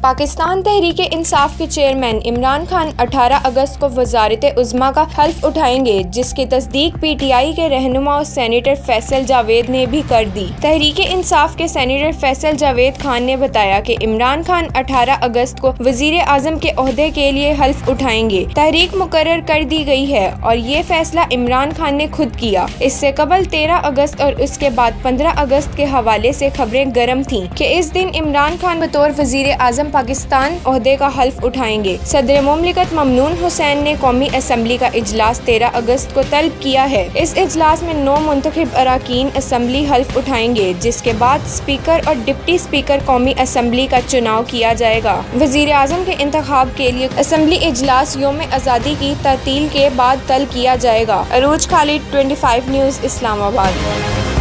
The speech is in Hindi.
पाकिस्तान तहरीक इंसाफ के चेयरमैन इमरान खान 18 अगस्त को वज़ारत उज़्मा का हल्फ उठाएंगे, जिसकी तस्दीक PTI के रहनुमा और सेनेटर फैसल जावेद ने भी कर दी। तहरीक इंसाफ के सेनेटर फैसल जावेद खान ने बताया कि इमरान खान 18 अगस्त को वज़ीर आज़म के ओहदे के लिए हल्फ उठाएंगे। तहरीक मुकर्रर कर दी गई है और ये फैसला इमरान खान ने खुद किया। इससे कबल 13 अगस्त और उसके बाद 15 अगस्त के हवाले से खबरें गर्म थीं कि इस दिन इमरान खान बतौर वज़ीर आज़म पाकिस्तान ओहदे का हल्फ उठाएंगे। सदर मुमलिकत ममनून हुसैन ने कौमी असम्बली का इजलास 13 अगस्त को तलब किया है। इस इजलास में 9 मुंतखब अराकीन असम्बली हल्फ उठाएंगे, जिसके बाद स्पीकर और डिप्टी स्पीकर कौमी असम्बली का चुनाव किया जाएगा। वज़ीर आज़म के इंतखाब के लिए असम्बली इजलास यौम आज़ादी की तातील के बाद तलब किया जाएगा। अरूज खालिद, 25 न्यूज़, इस्लामाबाद।